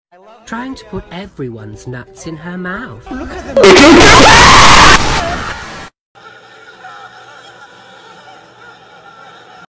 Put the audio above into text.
trying to put everyone's nuts in her mouth. Look at them.